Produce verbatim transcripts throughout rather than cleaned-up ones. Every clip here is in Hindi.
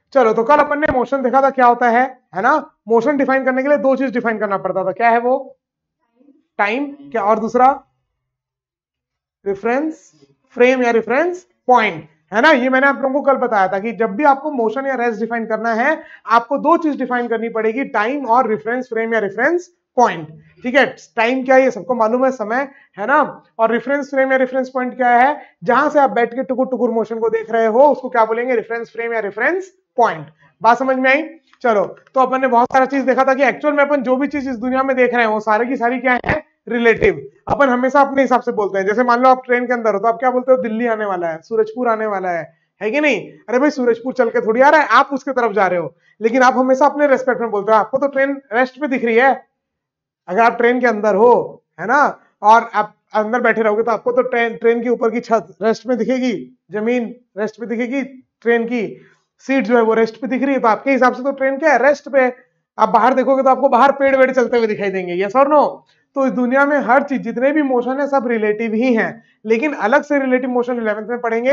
चलो, तो कल अपन ने मोशन देखा था क्या होता है है ना। मोशन डिफाइन करने के लिए दो चीज डिफाइन करना पड़ता था, क्या है वो, टाइम, क्या और दूसरा रेफरेंस फ्रेम या रेफरेंस पॉइंट, है ना। ये मैंने आप लोगों को कल बताया था कि जब भी आपको मोशन या रेस्ट डिफाइन करना है आपको दो चीज डिफाइन करनी पड़ेगी, टाइम और रेफरेंस फ्रेम या रेफरेंस पॉइंट। ठीक है, टाइम क्या है ये सबको मालूम है, समय, है ना। और रेफरेंस फ्रेम या रेफरेंस पॉइंट क्या है, जहां से आप बैठ के टुकुर टुकुर मोशन को देख रहे हो उसको क्या बोलेंगे, रेफरेंस फ्रेम या रेफरेंस पॉइंट। बात समझ में आई। चलो, तो अपन ने बहुत सारा चीज देखा था कि एक्चुअल में अपन जो भी चीज इस दुनिया में देख रहे हैं वो सारी की सारी क्या है, रिलेटिव। अपन हमेशा अपने हिसाब से बोलते हैं। जैसे मान लो आप ट्रेन के अंदर हो तो आप क्या बोलते हो, दिल्ली आने वाला है, सूरजपुर आने वाला है है कि नहीं। अरे भाई सूरजपुर चल के थोड़ी आ रहा है, आप उसके तरफ जा रहे हो, लेकिन आप हमेशा अपने रेस्पेक्ट में बोलते हो, आपको तो ट्रेन रेस्ट पे दिख रही है। अगर आप ट्रेन के अंदर हो, है ना, और आप अंदर बैठे रहोगे तो आपको तो ट्रेन ट्रेन के ऊपर की छत रेस्ट में दिखेगी, जमीन रेस्ट पे दिखेगी, ट्रेन की सीट जो है वो रेस्ट पे दिख रही है, तो आपके हिसाब से तो ट्रेन क्या है, रेस्ट पे। आप बाहर देखोगे तो आपको बाहर पेड़ वेड़ चलते हुए दिखाई देंगे, यस और नो। तो इस दुनिया में हर चीज, जितने भी मोशन है सब रिलेटिव ही हैं, लेकिन अलग से रिलेटिव मोशन इलेवेंथ में पढ़ेंगे,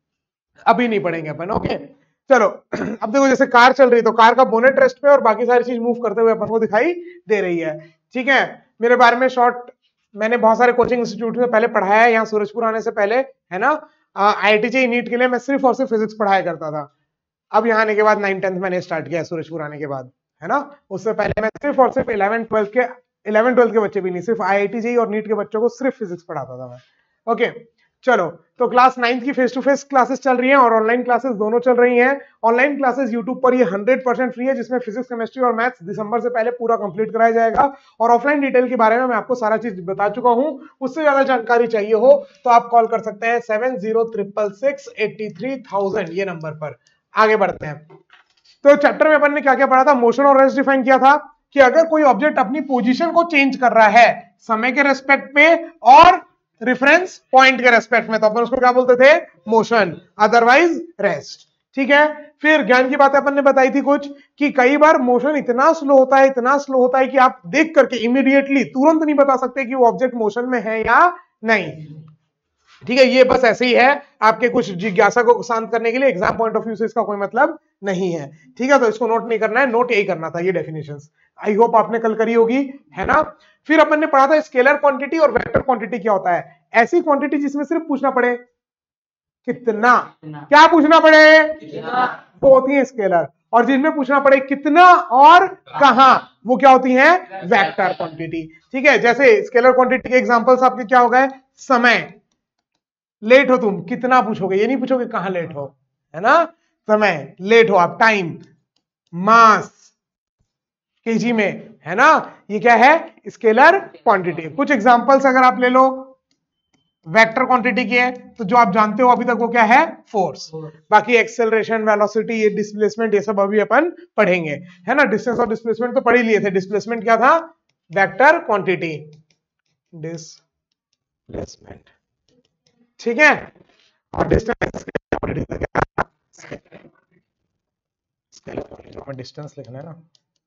अभी नहीं पढ़ेंगे अपन। ओके, चलो अब देखो, जैसे कार चल रही है तो कार का बोनेट रेस्ट पे और बाकी सारी चीज मूव करते हुए अपन को दिखाई दे रही है। ठीक है, मेरे बारे में शॉर्ट मैंने बहुत सारे कोचिंग इंस्टीट्यूट में पहले पढ़ाया है, यहाँ सूरजपुर आने से पहले, है ना। I I T JEE NEET के लिए मैं सिर्फ और सिर्फ फिजिक्स पढ़ाया करता था। अब यहाँ आने के बाद नाइन टेंथ मैंने स्टार्ट किया सूरजपुर आने के बाद, है ना। उससे पहले मैं सिर्फ और सिर्फ इलेवन ट्वेल्थ के इलेवन ट्वेल्थ के बच्चे भी नहीं, सिर्फ आई आई टी जेईई और नीट के बच्चों को सिर्फ फिजिक्स पढ़ाता था मैं। ओके, चलो, तो क्लास नाइन्थ की फेस टू फेस क्लासेस चल रही हैं और ऑनलाइन क्लासेस दोनों चल रही हैं। ऑनलाइन क्लासेस यूट्यूब पर ये हंड्रेड परसेंट फ्री है, जिसमें फिजिक्स, केमिस्ट्री और मैथ्स दिसंबर से पहले पूरा कंप्लीट कराया जाएगा। और ऑफलाइन डिटेल के बारे में मैं आपको सारा चीज बता चुका हूं। उससे ज्यादा जानकारी चाहिए हो तो आप कॉल कर सकते हैं seven zero triple six eighty three thousand ये नंबर पर। आगे बढ़ते हैं। तो चैप्टर में अपन ने क्या क्या पढ़ा था, मोशन और रेस्ट डिफाइन किया था कि अगर कोई ऑब्जेक्ट अपनी पोजीशन को चेंज कर रहा है समय के रेस्पेक्ट पे और रेफरेंस पॉइंट के रेस्पेक्ट में, तो अपन उसको क्या बोलते थे, मोशन, अदरवाइज रेस्ट। ठीक है, फिर ज्ञान की बातें अपन ने बताई थी कुछ, कि कई बार मोशन इतना स्लो होता है इतना स्लो होता है कि आप देख करके इमीडिएटली तुरंत नहीं बता सकते कि वो ऑब्जेक्ट मोशन में है या नहीं। ठीक है, ये बस ऐसे ही है, आपके कुछ जिज्ञासा को शांत करने के लिए, एग्जाम पॉइंट ऑफ व्यू से इसका कोई मतलब नहीं है। ठीक है, तो इसको नोट नहीं करना है, नोट यही करना था, ये डेफिनेशंस आई होप आपने कल करी होगी, है ना। फिर अपन ने पढ़ा था स्केलर क्वांटिटी और वेक्टर क्वांटिटी क्या होता है। ऐसी क्वांटिटी जिसमें सिर्फ पूछना पड़े कितना, क्या पूछना पड़े, वो होती है स्केलर, और जिनमें पूछना पड़े कितना और कहां, वो क्या होती है, वेक्टर क्वांटिटी। ठीक है, जैसे स्केलर क्वांटिटी के एग्जांपल्स आपके क्या हो गए, समय, लेट हो तुम, कितना पूछोगे, ये नहीं पूछोगे कहां लेट हो, है ना, समय, लेट हो आप, टाइम, मास केजी में, है ना, ये क्या है, स्केलर क्वांटिटी। कुछ एग्जांपल्स अगर आप ले लो वेक्टर क्वांटिटी की है, तो जो आप जानते हो अभी तक वो क्या है, फोर्स। बाकी एक्सेलरेशन, वेलोसिटी, ये डिस्प्लेसमेंट, ये सब अभी अपन पढ़ेंगे, है ना। डिस्टेंस और डिस्प्लेसमेंट तो पढ़ ही लिए थे। डिस्प्लेसमेंट क्या था, वेक्टर क्वांटिटी, डिस्प्लेसमेंट। ठीक है, और डिस्टेंस डिस्टेंस लिखना है ना।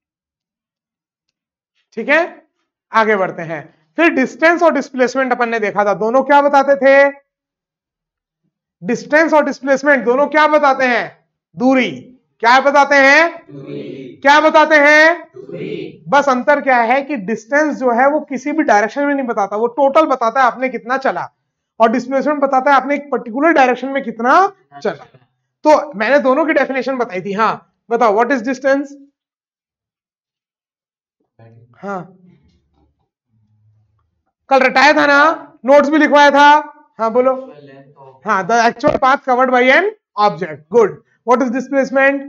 ठीक है, आगे बढ़ते हैं। फिर डिस्टेंस और डिस्प्लेसमेंट अपन ने देखा था, दोनों क्या बताते थे, डिस्टेंस और डिस्प्लेसमेंट दोनों क्या बताते हैं, दूरी। क्या बताते हैं, दूरी। क्या बताते हैं, दूरी। बस अंतर क्या है कि डिस्टेंस जो है वो किसी भी डायरेक्शन में नहीं बताता, वो टोटल बताता है आपने कितना चला, और डिस्प्लेसमेंट बताता है आपने एक पर्टिकुलर डायरेक्शन में कितना चला। तो मैंने दोनों की डेफिनेशन बताई थी। हाँ बताओ, व्हाट इज डिस्टेंस। हाँ कल रटाया था ना, नोट्स भी लिखवाया था। हाँ बोलो। हाँ, the actual path covered by an object. Good. What is displacement,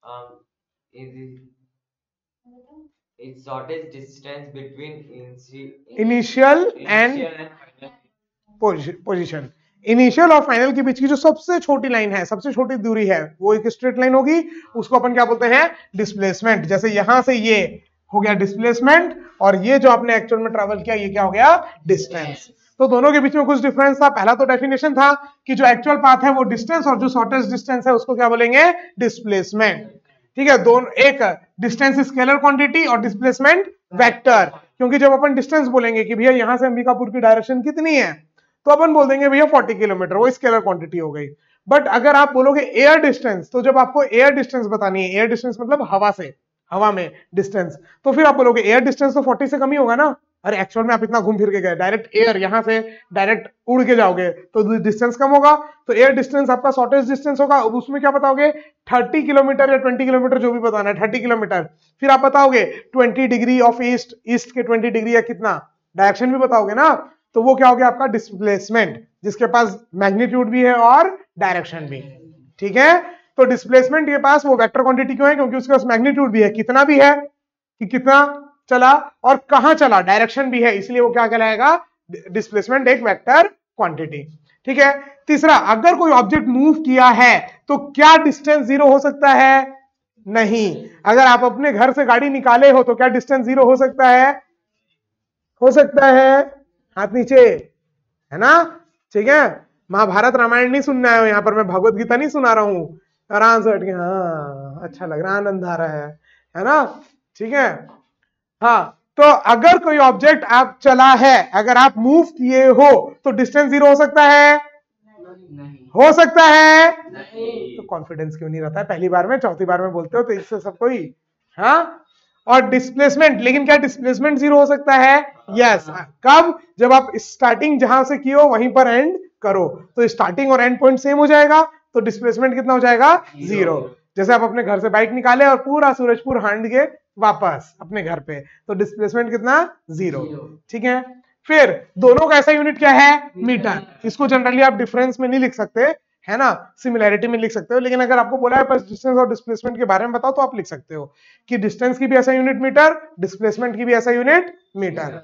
it's shortest distance between initial and position. Initial और फाइनल के बीच की जो सबसे छोटी लाइन है, सबसे छोटी दूरी है, वो एक स्ट्रेट लाइन होगी, उसको अपन क्या बोलते हैं, डिस्प्लेसमेंट। जैसे यहां से ये हो गया डिस्प्लेसमेंट, और ये जो आपने एक्चुअल में ट्रैवल किया ये क्या हो गया, डिस्टेंस। तो दोनों के बीच में कुछ डिफरेंस था। पहला तो डेफिनेशन था कि जो एक्चुअल पाथ है वो डिस्टेंस, और जो शॉर्टेस्ट डिस्टेंस है उसको क्या बोलेंगे, डिस्प्लेसमेंट। ठीक है, दोनों, एक डिस्टेंस स्केलर क्वांटिटी और डिस्प्लेसमेंट वेक्टर। क्योंकि जब अपन डिस्टेंस बोलेंगे कि भैया यहां से अंबिकापुर की डायरेक्शन कितनी है, तो अपन बोल देंगे भैया चालीस किलोमीटर, वो स्केलर क्वांटिटी हो गई। बट अगर आप बोलोगे एयर डिस्टेंस, तो जब आपको एयर डिस्टेंस बतानी है, एयर डिस्टेंस मतलब हवा से, हवा में डिस्टेंस, तो फिर आप बोलोगे एयर डिस्टेंस तो चालीस से कम ही होगा ना। अरे एक्चुअल में आप इतना घूम फिर के गए, डायरेक्ट एयर यहां से डायरेक्ट उड़ के जाओगे तो डिस्टेंस कम होगा, तो एयर डिस्टेंस आपका शॉर्टेस्ट डिस्टेंस होगा। उसमें क्या बताओगे, तीस किलोमीटर या बीस किलोमीटर जो भी बताना है, तीस किलोमीटर। फिर आप बताओगे बीस डिग्री ऑफ ईस्ट, ईस्ट के बीस डिग्री या कितना, डायरेक्शन भी बताओगे ना, तो वो क्या हो गया आपका डिस्प्लेसमेंट, जिसके पास मैग्नीट्यूड भी है और डायरेक्शन भी। ठीक है, तो डिस्प्लेसमेंट के पास वो वेक्टर क्वांटिटी क्यों है, क्योंकि उसके पास मैग्नीट्यूड भी है, कितना भी है कि कितना चला और कहां चला, डायरेक्शन भी है, इसलिए वो क्या कहलाएगा, डिस्प्लेसमेंट एक वेक्टर क्वांटिटी। ठीक है, तीसरा, अगर कोई ऑब्जेक्ट मूव किया है तो क्या डिस्टेंस जीरो हो सकता है, नहीं। अगर आप अपने घर से गाड़ी निकाले हो तो क्या डिस्टेंस जीरो हो सकता है, हो सकता है, हाथ नीचे, है ना। ठीक है, महाभारत रामायण नहीं सुनना है यहां पर, मैं भगवत गीता नहीं सुना रहा हूं, आराम से हट के, हाँ अच्छा लग रहा है, आनंद आ रहा है है ना। ठीक है, हाँ, तो अगर कोई ऑब्जेक्ट आप चला है, अगर आप मूव किए हो तो डिस्टेंस जीरो हो सकता है, नहीं। हो सकता है, नहीं। तो कॉन्फिडेंस क्यों नहीं रहता है, पहली बार में, चौथी बार में बोलते हो तो इससे सब कोई, हाँ। और डिस्प्लेसमेंट, लेकिन क्या डिस्प्लेसमेंट जीरो हो सकता है, यस। कब, जब आप स्टार्टिंग जहां से किए हो वहीं पर एंड करो, तो स्टार्टिंग और एंड पॉइंट सेम हो जाएगा, तो डिस्प्लेसमेंट कितना हो जाएगा, जीरो। जैसे आप अपने घर से बाइक निकाले और पूरा सूरजपुर हांड के वापस अपने घर पे, तो डिस्प्लेसमेंट कितना, जीरो। ठीक है, फिर दोनों का ऐसा यूनिट क्या है, मीटर। इसको जनरली आप डिफरेंस में नहीं लिख सकते, है ना, सिमिलैरिटी में लिख सकते हो, लेकिन अगर आपको बोला है बस डिस्टेंस और डिस्प्लेसमेंट के बारे में बताओ तो आप लिख सकते हो कि डिस्टेंस की भी ऐसा यूनिट मीटर, डिस्प्लेसमेंट की भी ऐसा यूनिट मीटर।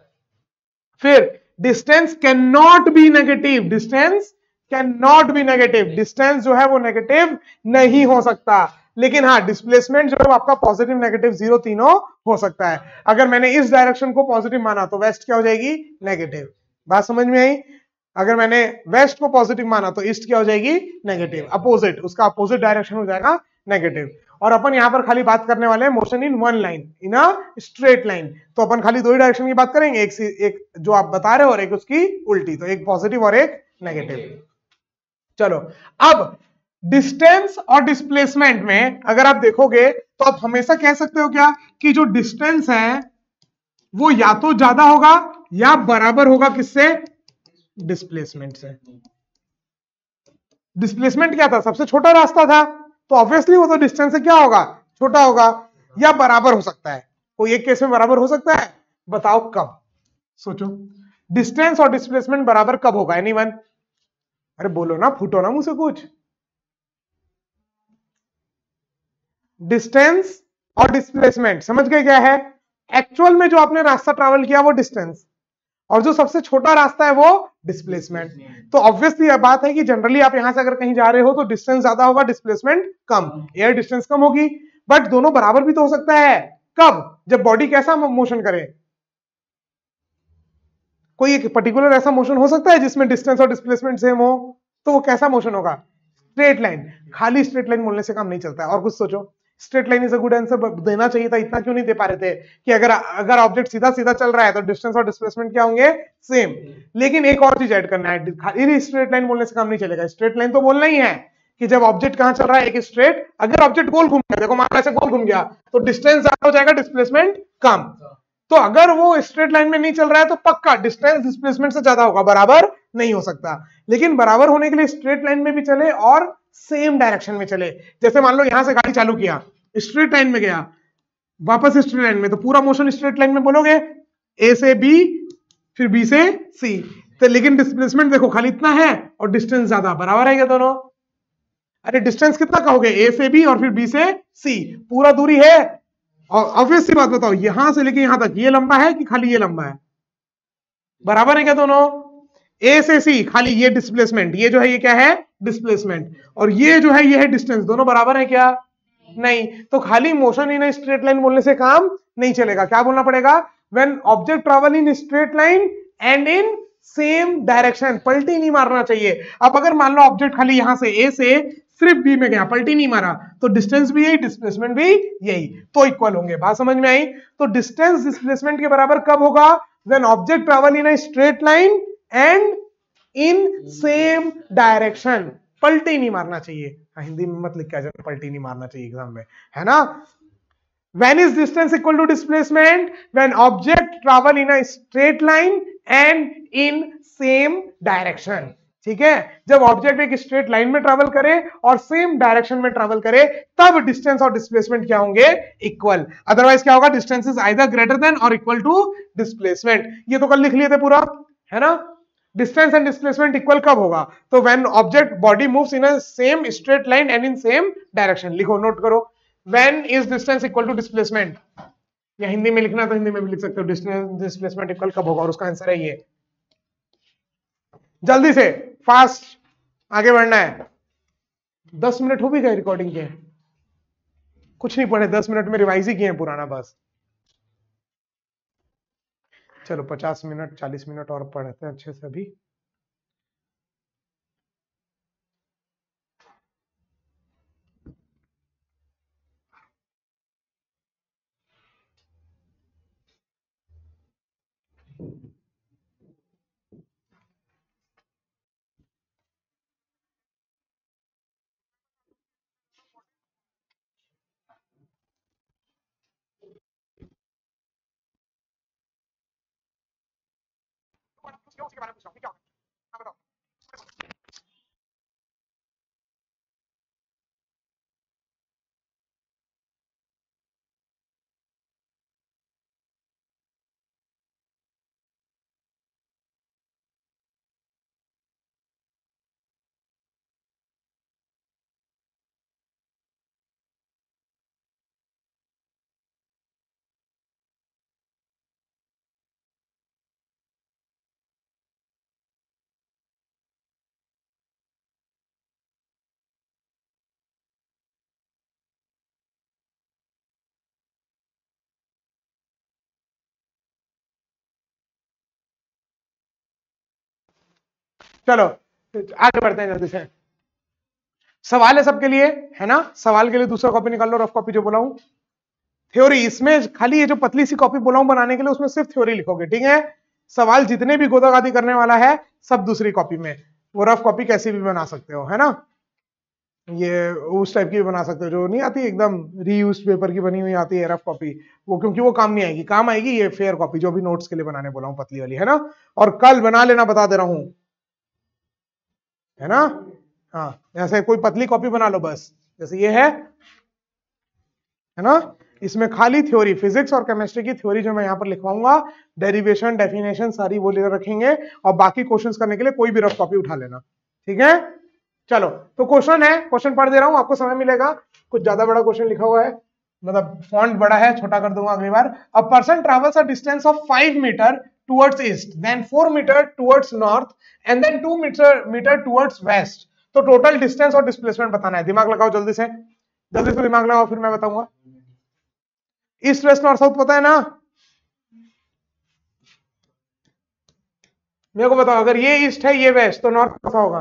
फिर distance can not be negative, distance can not be negative, distance जो है वो नेगेटिव नहीं हो सकता, लेकिन हाँ डिस्प्लेसमेंट जो है आपका पॉजिटिव नेगेटिव जीरो तीनों हो सकता है। अगर मैंने इस डायरेक्शन को पॉजिटिव माना तो वेस्ट क्या हो जाएगी, नेगेटिव। बात समझ में आई। अगर मैंने वेस्ट को पॉजिटिव माना तो ईस्ट क्या हो जाएगी, नेगेटिव। अपोजिट, उसका अपोजिट डायरेक्शन हो जाएगा नेगेटिव। और अपन यहां पर खाली बात करने वाले हैं motion in one line, in a straight line, तो अपन खाली दो ही डायरेक्शन की बात करेंगे, एक एक जो आप बता रहे हो और एक उसकी उल्टी, तो एक पॉजिटिव और एक नेगेटिव। चलो, अब डिस्टेंस और डिस्प्लेसमेंट में अगर आप देखोगे तो आप हमेशा कह सकते हो क्या कि जो डिस्टेंस है वो या तो ज्यादा होगा या बराबर होगा, किससे, डिस्प्लेसमेंट से। डिस्प्लेसमेंट क्या था, सबसे छोटा रास्ता था, तो ऑब्वियसली वो तो डिस्टेंस से क्या होगा, छोटा होगा, या बराबर हो सकता है। कोई एक केस में बराबर हो सकता है, बताओ कब, सोचो। डिस्टेंस और डिस्प्लेसमेंट बराबर कब होगा, एनीवन? अरे बोलो ना, फूटो ना मुंह से कुछ। डिस्टेंस और डिस्प्लेसमेंट समझ गए क्या है? एक्चुअल में जो आपने रास्ता ट्रैवल किया वो डिस्टेंस, और जो सबसे छोटा रास्ता है वो डिस्प्लेसमेंट। तो ऑब्वियसली यह बात है कि जनरली आप यहां से अगर कहीं जा रहे हो तो डिस्टेंस ज्यादा होगा, डिस्प्लेसमेंट कम, एयर डिस्टेंस कम होगी। बट दोनों बराबर भी तो हो सकता है, कब, जब बॉडी कैसा मोशन करे। कोई एक पर्टिकुलर ऐसा मोशन हो सकता है जिसमें डिस्टेंस और डिस्प्लेसमेंट सेम हो, तो वो कैसा मोशन होगा, स्ट्रेट लाइन। खाली स्ट्रेट लाइन बोलने से काम नहीं चलता है, और कुछ सोचो। Straight line is a good answer, देना चाहिए था, इतना क्यों नहीं दे पा रहे थे कि अगर अगर ऑब्जेक्ट सीधा सीधा चल रहा है तो डिस्टेंस और डिस्प्लेसमेंट क्या होंगे, सेम। लेकिन एक और चीज ऐड करना है, खाली स्ट्रेट लाइन बोलने से काम नहीं चलेगा। स्ट्रेट लाइन तो बोलना ही है कि जब ऑब्जेक्ट कहां चल रहा है, एक स्ट्रेट, अगर ऑब्जेक्ट गोल घूम गया, देखो मान ऐसे गोल घूम गया, तो डिस्टेंस ज्यादा हो जाएगा, डिस्प्लेसमेंट कम। तो अगर वो स्ट्रेट लाइन में नहीं चल रहा है तो पक्का डिस्टेंस डिस्प्लेसमेंट से ज्यादा होगा, बराबर नहीं हो सकता। लेकिन बराबर होने के लिए स्ट्रेट लाइन में भी चले और सेम डायरेक्शन में चले। जैसे मान लो यहां से गाड़ी चालू किया, स्ट्रेट लाइन में गया, वापस स्ट्रेट लाइन में, तो पूरा मोशन स्ट्रेट लाइन में बोलोगे, ए से बी, फिर बी से सी। तो लेकिन डिस्प्लेसमेंट देखो खाली इतना है और डिस्टेंस ज्यादा, बराबर है क्या दोनों? अरे डिस्टेंस कितना कहोगे, ए से बी और फिर बी से सी, पूरा दूरी है। और ऑब्वियस सी बात बताओ, यहां से लेके यहां तक ये लंबा है कि खाली ये लंबा है, बराबर है क्या दोनों? ए से सी खाली ये डिस्प्लेसमेंट, ये जो है ये क्या है, डिस्प्लेसमेंट, और ये जो है ये है डिस्टेंस, दोनों बराबर है क्या? नहीं। तो खाली मोशन इन स्ट्रेट लाइन बोलने से काम नहीं चलेगा, क्या बोलना पड़ेगा? When object travel in straight line and in same direction. पलटी नहीं मारना चाहिए। अब अगर मान लो ऑब्जेक्ट खाली यहां से ए से सिर्फ बी में गया, पलटी नहीं मारा, तो डिस्टेंस भी यही, डिस्प्लेसमेंट भी यही, तो इक्वल होंगे। बात समझ में आई? तो डिस्टेंस डिस्प्लेसमेंट के बराबर कब होगा? When object travel in a straight line and in same direction. पलटी नहीं मारना चाहिए। हाँ, हिंदी में मत लिख के आ जाना पलटी नहीं मारना चाहिए एग्जाम में, है ना। When is distance equal to displacement? When object travel in a straight line and in same direction. ठीक है, जब ऑब्जेक्ट एक स्ट्रेट लाइन में ट्रेवल करे और सेम डायरेक्शन में ट्रेवल करे तब डिस्टेंस और डिस्प्लेसमेंट क्या होंगे, इक्वल। अदरवाइज क्या होगा, distance is either greater than और इक्वल टू डिस्प्लेसमेंट। ये तो कल लिख लिए थे पूरा, है ना। डिस्टेंस एंड डिस्प्लेसमेंट इक्वल कब होगा, तो when object body moves in a same straight line and in same direction. लिखो, नोट करो, when is distance equal to displacement. या हिंदी में लिखना तो हिंदी में भी लिख सकते हो, डिस्टेंस डिस्प्लेसमेंट इक्वल कब होगा, और उसका आंसर है ये। जल्दी से फास्ट आगे बढ़ना है। दस मिनट हो भी गए रिकॉर्डिंग के, कुछ नहीं पढ़े, दस मिनट में रिवाइज ही किए हैं पुराना बस। चलो पचास मिनट चालीस मिनट और पढ़ते हैं अच्छे से अभी। उसके बारे में पूछ रहा हूं, क्या हाँ बताओ। चलो आगे बढ़ते हैं जल्दी से। सवाल है सबके लिए, है ना। सवाल के लिए दूसरा कॉपी निकाल लो, रफ कॉपी जो बोला हूं। थ्योरी इसमें खाली ये जो पतली सी कॉपी बोला हूं बनाने के लिए, उसमें सिर्फ थ्योरी लिखोगे, ठीक है। सवाल जितने भी गोदागादी करने वाला है सब दूसरी कॉपी में। वो रफ कॉपी कैसी भी बना सकते हो, है ना। ये उस टाइप की भी बना सकते हो जो नहीं आती एकदम रीयूज पेपर की बनी हुई आती है रफ कॉपी, वो क्योंकि वो काम नहीं आएगी। काम आएगी ये फेयर कॉपी जो भी नोट्स के लिए बनाने बोला हूं, पतली वाली, है ना। और कल बना लेना, बता दे रहा हूं, है ना। हाँ, ऐसे कोई पतली कॉपी बना लो बस, जैसे ये है है ना। इसमें खाली थ्योरी, फिजिक्स और केमिस्ट्री की थ्योरी जो मैं यहाँ पर लिखवाऊंगा, डेरिवेशन डेफिनेशन सारी वो ले रखेंगे, और बाकी क्वेश्चंस करने के लिए कोई भी रफ कॉपी उठा लेना, ठीक है। चलो तो क्वेश्चन है, क्वेश्चन पढ़ दे रहा हूं, आपको समय मिलेगा। कुछ ज्यादा बड़ा क्वेश्चन लिखा हुआ है, मतलब फॉन्ट बड़ा है, छोटा कर दूंगा अगली बार। A person travels a distance of five metre towards east, then four metre towards north, and then two metre metre towards west. तो टोटल डिस्टेंस और डिस्प्लेसमेंट बताना है। दिमाग लगाओ जल्दी से, जल्दी से दिमाग लगाओ, फिर मैं बताऊंगा। ईस्ट वेस्ट नॉर्थ साउथ पता है ना। मेरे को बताओ, अगर ये ईस्ट है ये वेस्ट, तो नॉर्थ कैसा होगा।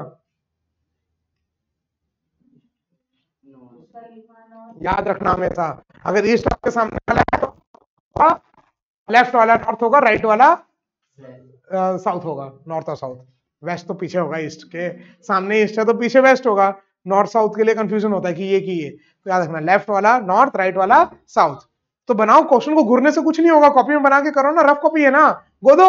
याद रखना हमेशा, अगर ईस्ट आपके सामने वाला है तो लेफ्ट वाला नॉर्थ होगा, राइट वाला साउथ होगा। नॉर्थ और साउथ, वेस्ट तो पीछे होगा, ईस्ट के सामने ईस्ट है तो पीछे वेस्ट होगा। नॉर्थ साउथ के लिए कंफ्यूजन होता है कि ये की ये, तो याद रखना लेफ्ट वाला नॉर्थ, राइट वाला साउथ। तो बनाओ, क्वेश्चन को घूरने से कुछ नहीं होगा, कॉपी में बना के करो ना, रफ कॉपी है ना। गोदो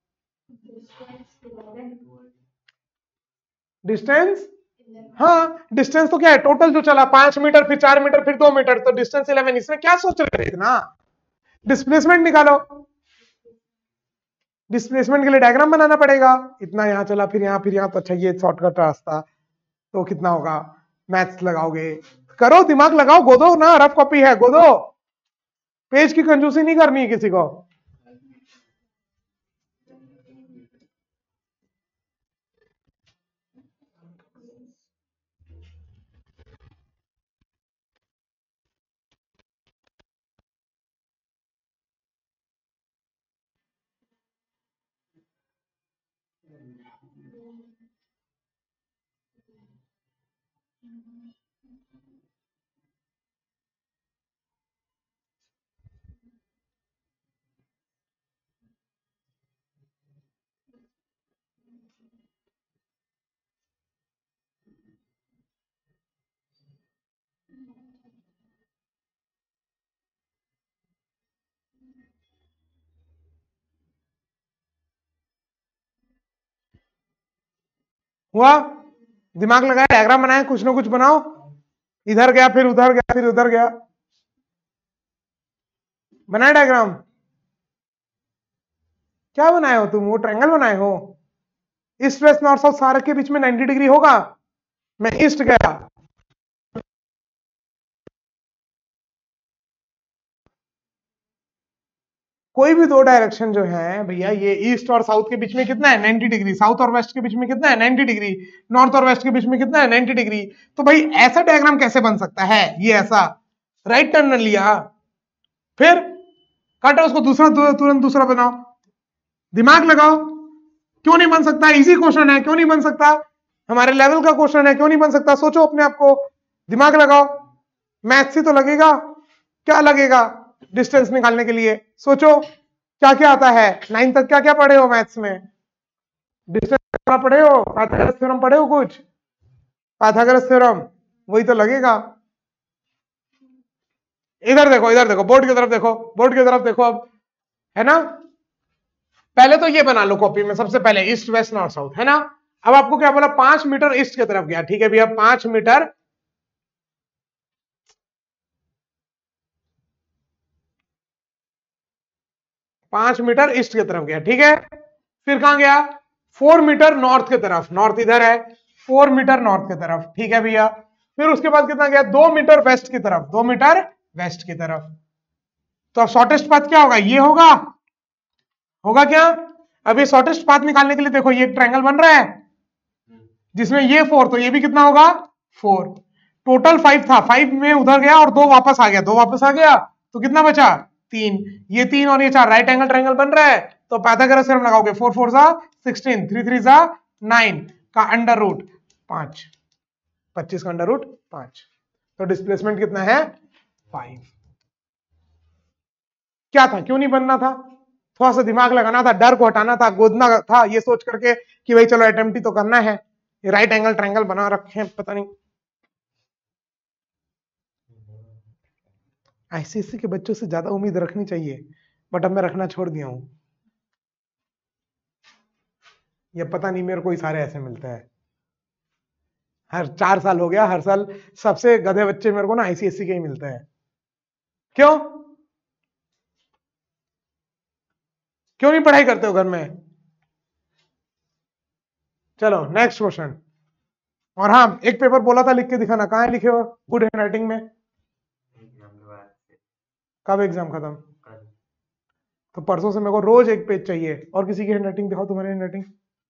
डिस्टेंस, हाँ डिस्टेंस तो क्या है, टोटल जो चला पांच मीटर, फिर चार मीटर, फिर दो मीटर, तो डिस्टेंस इलेवन। इसमें क्या सोच रहे थे इतना। डिस्प्लेसमेंट निकालो, डिस्प्लेसमेंट के लिए डायग्राम बनाना पड़ेगा। इतना यहां चला, फिर यहां, फिर यहां, तो अच्छा ये शॉर्टकट रास्ता, तो कितना होगा। मैथ्स लगाओगे, करो दिमाग लगाओ, गोदो ना, रफ कॉपी है, गोदो। पेज की कंजूसी नहीं करनी है किसी को। हुआ? दिमाग लगाया, डायग्राम बनाया, कुछ ना कुछ बनाओ। इधर गया फिर उधर गया फिर उधर गया, बनाया डायग्राम? क्या बनाए हो तुम? वो ट्रायंगल बनाए हो? ईस्ट वेस्ट नॉर्थ साउथ सारे के बीच में नाइंटी डिग्री होगा। मैं ईस्ट गया, कोई भी दो डायरेक्शन जो है भैया, ये ईस्ट और साउथ के बीच में कितना है? Ninety degree. साउथ और वेस्ट के बीच में कितना है? Ninety degree. नॉर्थ और वेस्ट के बीच में कितना है? Ninety degree. तो भाई ऐसा डायग्राम कैसे बन सकता है? ये ऐसा राइट टर्न लिया, फिर काटा उसको, दूसरा तुरंत दूसरा बनाओ। दिमाग लगाओ, क्यों नहीं बन सकता? इजी क्वेश्चन है, क्यों नहीं बन सकता? हमारे लेवल का क्वेश्चन है, क्यों नहीं बन सकता? सोचो अपने आप को, दिमाग लगाओ। मैथ्स ही तो लगेगा, क्या लगेगा डिस्टेंस निकालने के लिए? सोचो क्या क्या आता है। नाइन तक क्या क्या पढ़े हो मैथ्स में? डिस्टेंस पढ़े हो? पाइथागोरस थ्योरम पढ़े हो? कुछ पाइथागोरस थ्योरम, वही तो लगेगा। इधर देखो, इधर देखो, बोर्ड की तरफ देखो, बोर्ड की तरफ देखो अब, है ना? पहले तो ये बना लो कॉपी में, सबसे पहले ईस्ट वेस्ट नॉर्थ साउथ, है ना? अब आपको क्या बोला? पांच मीटर ईस्ट की तरफ गया, ठीक है भैया, पांच मीटर पांच मीटर ईस्ट की तरफ गया, ठीक है। फिर कहां गया? फोर मीटर नॉर्थ की तरफ, नॉर्थ इधर है, फोर मीटर नॉर्थ की तरफ, ठीक है भैया। फिर उसके बाद कितना गया? दो मीटर वेस्ट की तरफ, दो मीटर वेस्ट की तरफ। तो अब शॉर्टेस्ट पाथ क्या होगा? ये होगा, होगा क्या? अब ये शॉर्टेस्ट पाथ निकालने के लिए देखो, ये एक ट्रायंगल बन रहा है जिसमें ये फोर, तो ये भी कितना होगा? फोर। टोटल फाइव था, फाइव में उधर गया और दो वापस आ गया, दो वापस आ गया, तो कितना बचा? तीन। ये तीन और ये चार, राइट एंगल ट्रायंगल बन रहा है। तो पाइथागोरस थ्योरम लगाओगे, फोर फोर जा सिक्सटीन, थ्री थ्री जा नाइन का अंडर रूट पांच, पच्चीस का अंडर रूट पांच। तो डिस्प्लेसमेंट कितना है? फाइव। क्या था? क्यों नहीं बनना था? थोड़ा सा दिमाग लगाना था, डर को हटाना था, गोदना था, ये सोच करके कि भाई चलो अटेम्प्ट ही तो करना है। ये राइट एंगल ट्रायंगल बना रखे हैं, पता नहीं। आईसीएससी के बच्चों से ज्यादा उम्मीद रखनी चाहिए, बट अब मैं रखना छोड़ दिया हूं। ये पता नहीं मेरे को ही सारे ऐसे मिलते हैं, हर चार साल हो गया, हर साल सबसे गधे बच्चे मेरे को ना आईसीएससी के ही मिलते हैं। क्यों क्यों नहीं पढ़ाई करते हो घर में? चलो नेक्स्ट क्वेश्चन। और हाँ, एक पेपर बोला था लिख के दिखाना, कहाँ है लिखे हो? गुड हैंडराइटिंग में। कब एग्जाम खत्म? तो परसों से मेरे को रोज एक पेज चाहिए। और किसी की हैंडराइटिंग दिखाओ, तुम्हारी हैंडराइटिंग।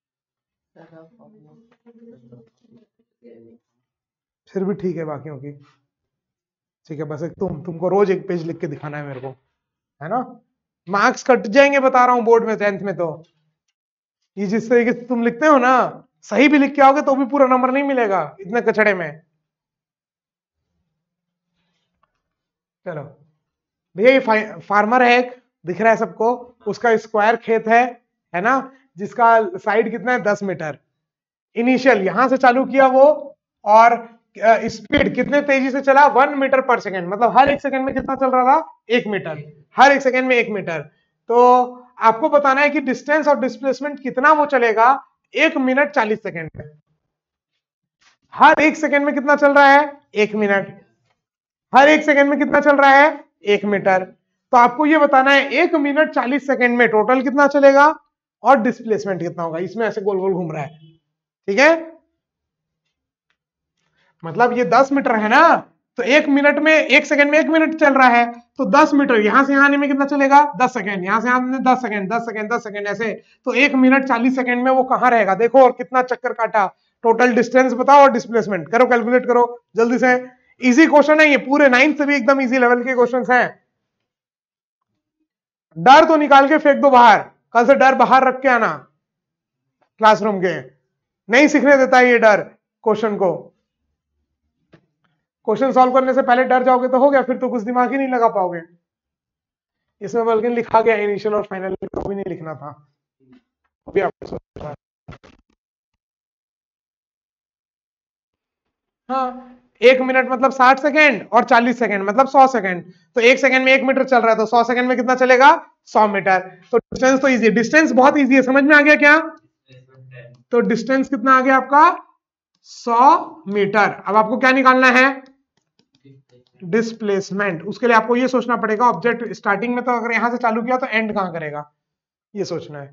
फिर भी ठीक है बाकियों की, ठीक है, बस एक तुम तुमको रोज एक पेज लिख के दिखाना है मेरे को, है ना? मार्क्स कट जाएंगे बता रहा हूं बोर्ड में, टेंथ में। तो ये जिस तरीके से तुम लिखते हो ना, सही भी लिख के आओगे तो भी पूरा नंबर नहीं मिलेगा इतने कचड़े में। चलो भैया, ये फार्मर है एक, दिख रहा है सबको, उसका स्क्वायर खेत है है ना, जिसका साइड कितना है? दस मीटर। इनिशियल यहां से चालू किया वो, और स्पीड कितने तेजी से चला? वन मीटर पर सेकेंड, मतलब हर एक सेकेंड में कितना चल रहा था? एक मीटर, हर एक सेकेंड में एक मीटर। तो आपको बताना है कि डिस्टेंस और डिस्प्लेसमेंट कितना वो चलेगा एक मिनट चालीस सेकेंड में। हर एक सेकेंड में कितना चल रहा है? एक मिनट। हर एक सेकेंड में कितना चल रहा है? एक मीटर। तो आपको ये बताना है एक मिनट चालीस सेकेंड में टोटल कितना चलेगा और डिस्प्लेसमेंट कितना होगा। इसमें ऐसे गोल गोल घूम रहा है, ठीक है? मतलब ये दस मीटर है ना, तो एक मिनट में, एक सेकंड में एक मिनट चल रहा है, तो दस मीटर यहां से यहां आने में कितना चलेगा? दस सेकंड। यहां से यहां आने में दस सेकंड, दस सेकंड, दस सेकंड, ऐसे। तो एक मिनट चालीस सेकंड में वो कहां रहेगा? देखो, और कितना चक्कर काटा। टोटल डिस्टेंस बताओ और डिस्प्लेसमेंट करो, कैलकुलेट करो जल्दी से। इजी क्वेश्चन है ये, पूरे नाइन्थ से भी एकदम इजी लेवल के क्वेश्चन हैं। डर तो निकाल के फेंक दो बाहर, कल से डर बाहर रख के आना क्लासरूम के। नहीं सीखने देता है ये डर क्वेश्चन को। क्वेश्चन सॉल्व करने से पहले डर जाओगे तो हो गया, फिर तो कुछ दिमाग ही नहीं लगा पाओगे। इसमें बल्कि लिखा गया इनिशियल और फाइनल, तो भी नहीं लिखना था, अभी आपको सोचना। हाँ, एक मिनट मतलब साठ सेकेंड और चालीस सेकेंड मतलब सौ सेकेंड। तो एक सेकेंड में एक मीटर चल रहा है, तो सौ सेकेंड में कितना चलेगा? सौ मीटर। तो डिस्टेंस तो इजी है, डिस्टेंस बहुत इजी है। समझ में आ गया क्या? तो डिस्टेंस कितना आ गया आपका सौ मीटर। अब आपको क्या निकालना है डिस्प्लेसमेंट। उसके लिए आपको ये सोचना पड़ेगा ऑब्जेक्ट स्टार्टिंग में तो अगर यहां से चालू किया तो एंड कहां करेगा, ये सोचना है।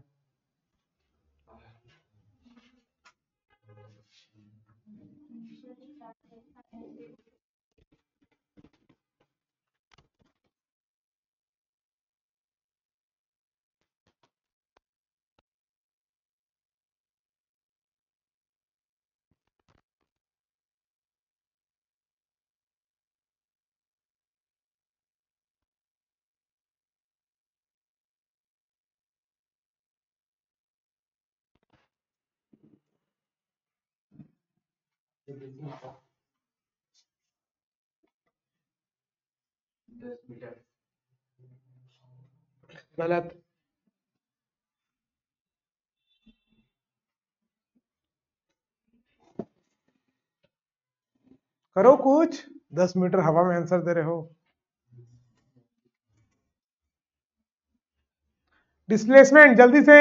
दस मीटर। गलत। करो कुछ, दस मीटर हवा में आंसर दे रहे हो। डिस्प्लेसमेंट जल्दी से।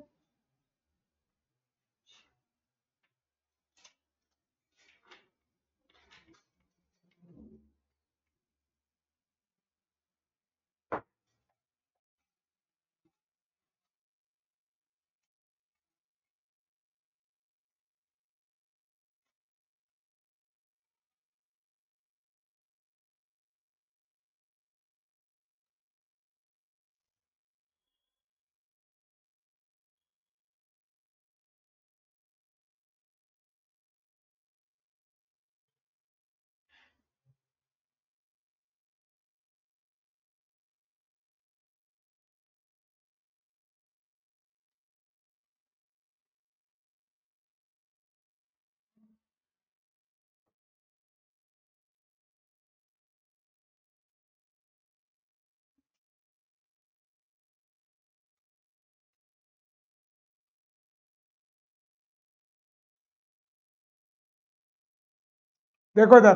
देखो इधर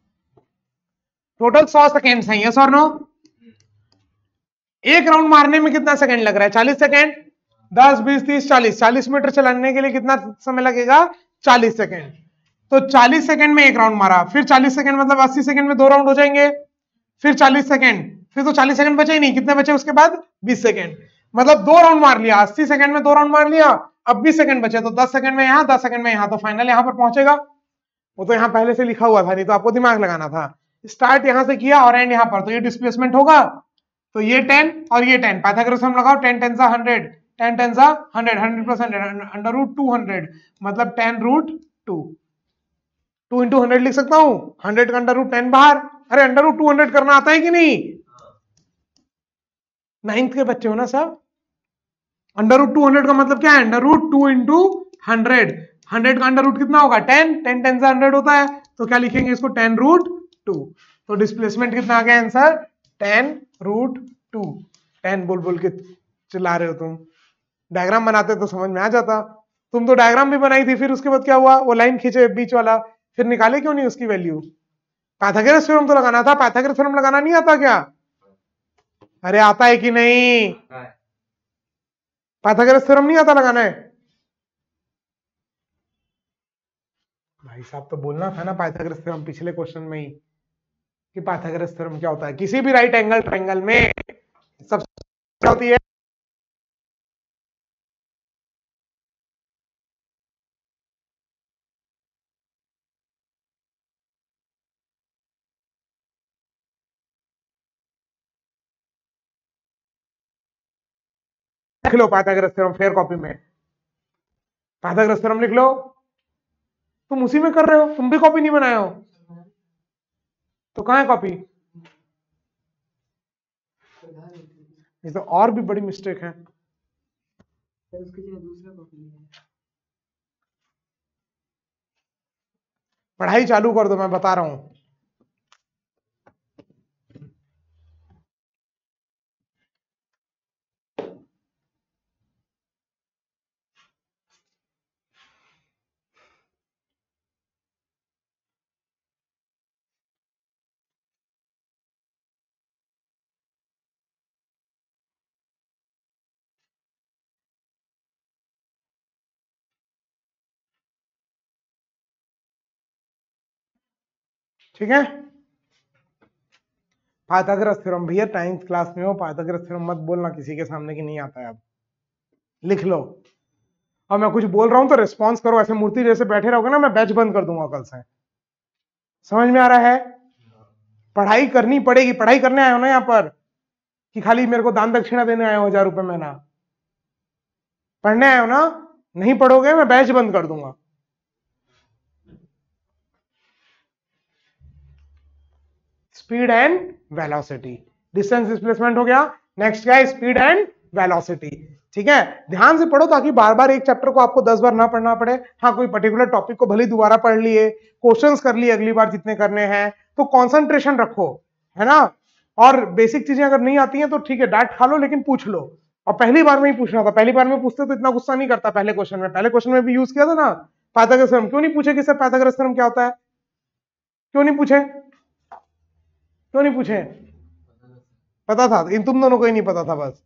टोटल सौ सेकेंड है, यस और नो। एक राउंड मारने में कितना सेकंड लग रहा है, चालीस सेकंड। दस बीस तीस चालीस, चालीस मीटर चलाने के लिए कितना समय लगेगा, चालीस सेकंड। तो चालीस सेकंड में एक राउंड मारा, फिर चालीस सेकंड मतलब अस्सी सेकंड में दो राउंड हो जाएंगे, फिर चालीस सेकंड, फिर तो चालीस सेकंड बचे ही नहीं, कितने बचे उसके बाद बीस सेकंड। मतलब दो राउंड मार लिया, अस्सी सेकंड में दो राउंड मार लिया, अब बीस सेकंड बचे, तो दस सेकंड में यहां दस सेकंड में यहां, तो फाइनल यहां पर पहुंचेगा। वो तो यहां पहले से लिखा हुआ था, नहीं तो आपको दिमाग लगाना था। स्टार्ट यहां से किया और एंड यहां पर, तो ये डिस्प्लेसमेंट होगा। तो ये टेन और ये टेन, पाइथागोरस हम लगाओ, टेन टेन सा हंड्रेड, टेन टेन सा hundred, hundred plus hundred under root two hundred, मतलब ten root two. Two into hundred लिख सकता हूं, हंड्रेड का अंडर रूट टेन बाहर। अरे अंडर रूट टू हंड्रेड करना आता है कि नहीं, नाइन्थ के बच्चे हो ना सब। अंडर रूट टू हंड्रेड का मतलब क्या है, under root two into hundred. Hundred का अंडर रूट कितना होगा, टेन, टेन टेन से हंड्रेड होता है, तो क्या लिखेंगे इसको, टेन रूट टू। तो डिस्प्लेसमेंट कितना आ गया answer, ten root two. Ten बोल बोल के चिल्ला रहे हो तुम, डायग्राम बनाते तो समझ में आ जाता। तुम तो डायग्राम भी बनाई थी, फिर उसके बाद क्या हुआ, वो लाइन खींचे बीच वाला, फिर निकाले क्यों नहीं उसकी वैल्यू। पाइथागोरस थ्योरम तो लगाना था, पाइथागोरस थ्योरम लगाना नहीं आता क्या, अरे आता है कि नहीं, पाइथागोरस थ्योरम नहीं आता लगाना है। भाई साहब तो बोलना था ना पाइथागोरस थ्योरम पिछले क्वेश्चन में ही, कि पाइथागोरस थ्योरम क्या होता है। किसी भी राइट एंगल ट्रायंगल में सबसे क्या होती है, लिख लो पाइथागोरस थ्योरम फेयर कॉपी में, पाइथागोरस थ्योरम लिख लो। तुम उसी में कर रहे हो, तुम भी कॉपी नहीं बनाए हो, तो कहां है कॉपी। ये तो और भी बड़ी मिस्टेक है। पढ़ाई चालू कर दो, मैं बता रहा हूं। ठीक है। पाइथागोरस थ्योरम, भैया नाइन्थ क्लास में हो, पाइथागोरस थ्योरम मत बोलना किसी के सामने कि नहीं आता है, अब लिख लो। और मैं कुछ बोल रहा हूं तो रिस्पॉन्स करो, ऐसे मूर्ति जैसे बैठे रहोगे ना मैं बैच बंद कर दूंगा कल से। समझ में आ रहा है? पढ़ाई करनी पड़ेगी। पढ़ाई करने आए हो ना यहाँ पर, कि खाली मेरे को दान दक्षिणा देने आए हो हजार रुपए महीना? पढ़ने आए हो ना? नहीं पढ़ोगे मैं बैच बंद कर दूंगा। Speed and velocity, distance displacement हो गया। नेक्स्ट क्या है? Speed and velocity. ठीक है, ध्यान से पढ़ो ताकि बार बार एक चैप्टर को आपको दस बार ना पढ़ना पड़े। हाँ, कोई पर्टिकुलर टॉपिक को भले दोबारा पढ़ लिए, क्वेश्चंस कर लिए अगली बार जितने करने हैं, तो कंसंट्रेशन रखो, है ना। और बेसिक चीजें अगर नहीं आती हैं तो ठीक है, डांट खा लो लेकिन पूछ लो। और पहली बार में ही पूछना था, पहली बार में पूछते तो इतना गुस्सा नहीं करता। पहले क्वेश्चन में पहले क्वेश्चन में भी यूज किया था ना पाइथागोरस थ्योरम। क्यों नहीं पूछे कि सर पाइथागोरस थ्योरम क्या होता है? क्यों नहीं पूछे? क्यों नहीं पूछे? पता था, इन तुम दोनों को ही नहीं पता था। बस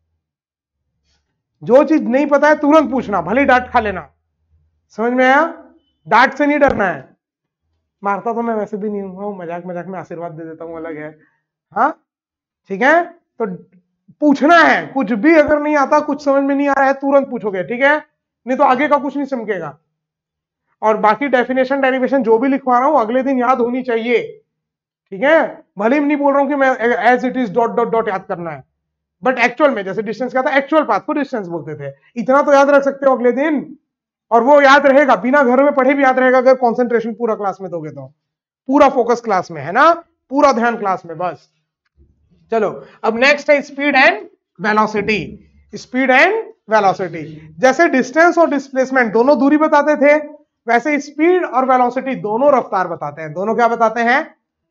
जो चीज नहीं पता है तुरंत पूछना, भले डांट खा लेना। समझ में आया? डांट से नहीं डरना है। मारता तो मैं वैसे भी नहीं हूं, मजाक मजाक में आशीर्वाद दे देता हूं, अलग है। हाँ ठीक है, तो पूछना है। कुछ भी अगर नहीं आता, कुछ समझ में नहीं आ रहा है, तुरंत पूछोगे, ठीक है? नहीं तो आगे का कुछ नहीं चमकेगा। और बाकी डेफिनेशन डेरिवेशन जो भी लिखवा रहा हूं अगले दिन याद होनी चाहिए, ठीक है? भले ही नहीं बोल रहा हूं कि मैं as it is dot dot dot याद करना है, बट एक्चुअल में जैसे डिस्टेंस क्या था, एक्चुअल पाथ को डिस्टेंस बोलते थे, इतना तो याद रख सकते हो अगले दिन। और वो याद रहेगा, बिना घर में पढ़े भी याद रहेगा अगर कंसंट्रेशन पूरा क्लास में दोगे तो। पूरा फोकस क्लास में, है ना, पूरा ध्यान क्लास में। बस चलो, अब नेक्स्ट है speed and velocity. Speed and velocity, जैसे डिस्टेंस और डिस्प्लेसमेंट दोनों दूरी बताते थे, वैसे स्पीड और वेलोसिटी दोनों रफ्तार बताते हैं। दोनों क्या बताते हैं?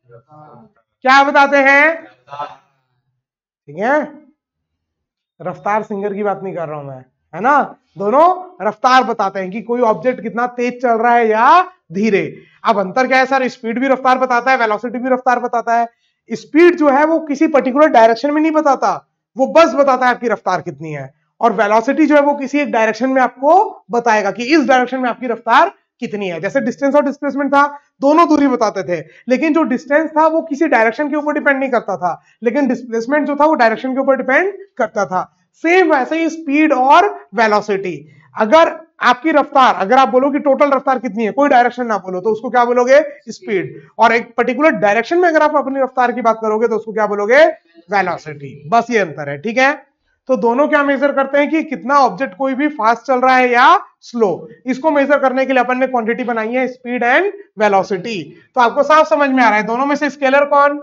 क्या बताते हैं? ठीक है, रफ्तार सिंगर की बात नहीं कर रहा हूं मैं, है ना। दोनों रफ्तार बताते हैं कि कोई ऑब्जेक्ट कितना तेज चल रहा है या धीरे। अब अंतर क्या है सर? स्पीड भी रफ्तार बताता है, वेलोसिटी भी रफ्तार बताता है। स्पीड जो है वो किसी पर्टिकुलर डायरेक्शन में नहीं बताता, वो बस बताता है आपकी रफ्तार कितनी है। और वेलोसिटी जो है वो किसी एक डायरेक्शन में आपको बताएगा कि इस डायरेक्शन में आपकी रफ्तार कितनी है। जैसे डिस्टेंस और डिस्प्लेसमेंट था, दोनों दूरी बताते थे, लेकिन जो डिस्टेंस था वो किसी डायरेक्शन के ऊपर डिपेंड नहीं करता था, लेकिन डिस्प्लेसमेंट जो था वो डायरेक्शन के ऊपर डिपेंड करता था। सेम वैसे ही स्पीड और वेलोसिटी। अगर आपकी रफ्तार, अगर आप बोलो कि टोटल रफ्तार कितनी है, कोई डायरेक्शन ना बोलो, तो उसको क्या बोलोगे? स्पीड। और एक पर्टिकुलर डायरेक्शन में अगर आप अपनी रफ्तार की बात करोगे तो उसको क्या बोलोगे? वेलोसिटी। बस ये अंतर है, ठीक है। तो दोनों क्या मेजर करते हैं कि कितना ऑब्जेक्ट कोई भी फास्ट चल रहा है या स्लो। इसको मेजर करने के लिए अपन ने क्वांटिटी बनाई है स्पीड एंड वेलोसिटी। तो आपको साफ समझ में आ रहा है दोनों में से स्केलर कौन?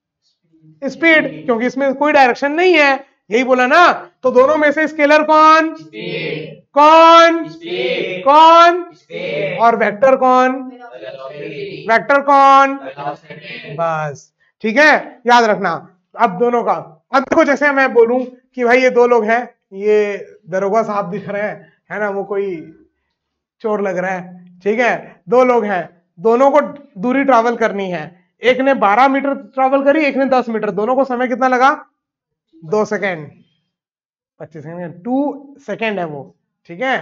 स्पीड, क्योंकि इसमें कोई डायरेक्शन नहीं है, यही बोला ना। तो दोनों में से स्केलर कौन? स्पीड। कौन? स्पीड। कौन? स्पीड। और वेक्टर कौन? वेलोसिटी। वेक्टर कौन? वेलोसिटी। बस, ठीक है, याद रखना। अब दोनों का, अब देखो जैसे मैं बोलूं कि भाई ये दो लोग हैं, ये दरोगा साहब दिख रहे हैं, है ना, वो कोई चोर लग रहा है, ठीक है। दो लोग हैं, दोनों को दूरी ट्रैवल करनी है। एक ने बारह मीटर ट्रैवल करी, एक ने दस मीटर। दोनों को समय कितना लगा? दो सेकेंड, पच्चीस सेकेंड, टू सेकेंड है वो, ठीक है,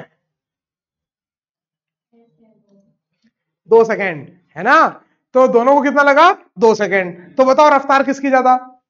दो सेकेंड, है ना। तो दोनों को कितना लगा? दो सेकेंड। तो बताओ रफ्तार किसकी ज्यादा?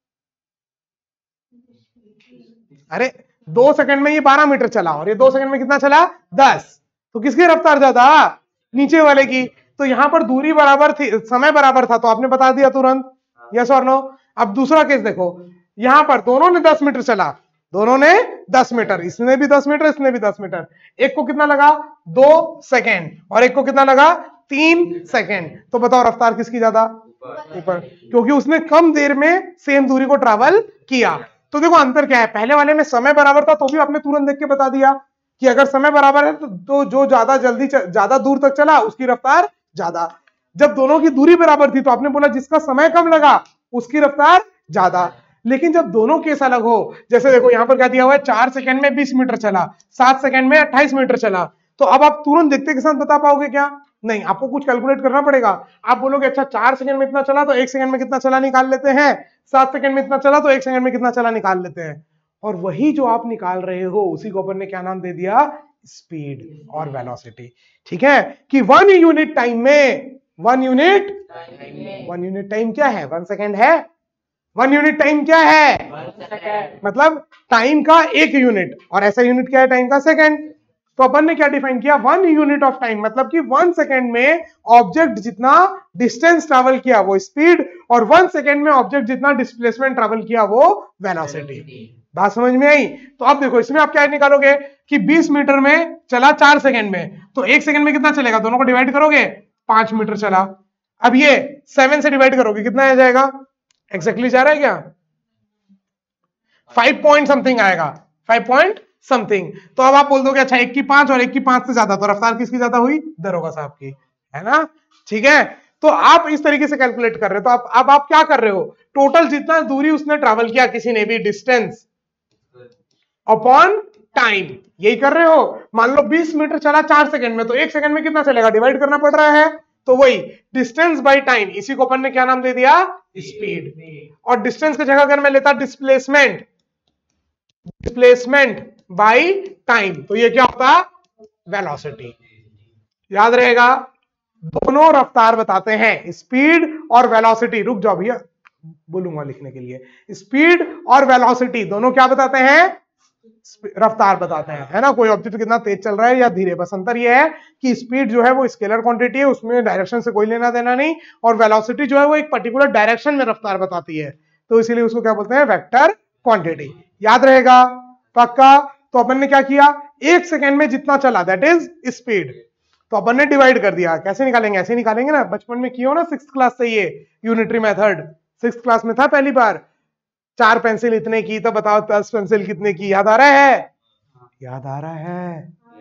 अरे दो सेकंड में ये बारह मीटर चला और ये दो सेकंड में कितना चला? दस। तो किसकी रफ्तार ज्यादा? नीचे वाले की। तो यहां पर दूरी बराबर थी, समय बराबर था, तो आपने बता दिया तुरंत, यस और नो। अब दूसरा केस देखो, यहां पर दोनों ने दस मीटर चला, दोनों ने दस मीटर, इसने भी दस मीटर, इसने भी दस मीटर। एक को कितना लगा? दो सेकेंड, और एक को कितना लगा? तीन सेकेंड। तो बताओ रफ्तार किसकी ज्यादा? ऊपर, क्योंकि उसने कम देर में सेम दूरी को ट्रैवल किया। तो देखो अंतर क्या है, पहले वाले में समय बराबर था तो भी आपने तुरंत देख के बता दिया कि अगर समय बराबर है तो, तो जो ज्यादा जल्दी ज्यादा दूर तक चला उसकी रफ्तार ज्यादा। जब दोनों की दूरी बराबर थी तो आपने बोला जिसका समय कम लगा उसकी रफ्तार ज्यादा। लेकिन जब दोनों केस अलग हो, जैसे देखो यहां पर क्या दिया हुआ है, चार सेकंड में बीस मीटर चला, सात सेकंड में अट्ठाईस मीटर चला, तो अब आप तुरंत देखते के साथ बता पाओगे क्या? नहीं, आपको कुछ कैलकुलेट करना पड़ेगा। आप बोलोगे अच्छा चार सेकंड में इतना चला तो एक सेकंड में कितना चला निकाल लेते हैं, सात सेकंड में इतना चला तो एक सेकंड में कितना चला निकाल लेते हैं। और वही जो आप निकाल रहे हो उसी को अपन ने क्या नाम दे दिया? स्पीड और वेलोसिटी। ठीक है, कि वन यूनिट टाइम में one unit one unit time क्या है? वन सेकेंड है। वन यूनिट टाइम क्या है? मतलब टाइम का एक यूनिट, और ऐसा यूनिट क्या है टाइम का? सेकेंड। तो अपन ने क्या डिफाइन किया? वन यूनिट ऑफ टाइम, मतलब कि वन सेकेंड में ऑब्जेक्ट जितना डिस्टेंस ट्रेवल किया वो स्पीड, और वन सेकेंड में ऑब्जेक्ट जितना डिस्प्लेसमेंट ट्रेवल किया वो वेलोसिटी। बात समझ में आई? तो अब देखो इसमें आप क्या निकालोगे कि बीस मीटर में चला चार सेकंड में, तो एक सेकंड में कितना चलेगा? दोनों को डिवाइड करोगे, पांच मीटर चला। अब ये सेवन से डिवाइड करोगे, कितना आ जाएगा? एग्जैक्टली जा रहा है क्या? फाइव पॉइंट समथिंग आएगा, फाइव पॉइंट समथिंग। तो अब आप बोल दोगे अच्छा एक की पांच और एक की पांच से ज्यादा, तो रफ्तार किसकी ज्यादा हुई? दरोगा साहब की, है ना? ठीक है, तो आप इस तरीके से कैलकुलेट कर रहे हो। तो आप अब आप क्या कर रहे हो? टोटल जितना दूरी उसने ट्रैवल किया किसी ने भी, डिस्टेंस अपॉन टाइम, यही कर रहे हो। मान लो बीस मीटर चला चार सेकंड में, तो एक सेकंड में कितना चलेगा? डिवाइड करना पड़ रहा है, तो वही डिस्टेंस बाय टाइम, इसी को अपन ने क्या नाम दे दिया? स्पीड। और डिस्टेंस की जगह अगर मैं लेता डिस्प्लेसमेंट, डिस्प्लेसमेंट बाय टाइम, तो ये क्या होता? वेलोसिटी। याद रहेगा, दोनों रफ्तार बताते हैं, स्पीड और वेलोसिटी। रुक जाओ भैया, बोलूंगा लिखने के लिए। स्पीड और वेलोसिटी दोनों क्या बताते हैं? रफ्तार बताते हैं, है ना? कोई ऑब्जेक्ट कितना तेज चल रहा है या धीरे, बस अंतर यह है कि स्पीड जो है वो स्केलर क्वांटिटी है, उसमें डायरेक्शन से कोई लेना देना नहीं, और वेलोसिटी जो है वो एक पर्टिकुलर डायरेक्शन में रफ्तार बताती है, तो इसीलिए उसको क्या बोलते हैं? Vector quantity. याद रहेगा पक्का? तो अपन ने क्या किया? एक सेकेंड में जितना चला दैट इज स्पीड, तो अपन ने डिवाइड कर दिया। कैसे निकालेंगे? ऐसे निकालेंगे ना, बचपन में किया हो ना सिक्स क्लास से, ये यूनिटरी मेथड सिक्स क्लास में था पहली बार। चार पेंसिल इतने की, तो बताओ दस पेंसिल कितने की? याद आ रहा है? याद आ रहा है?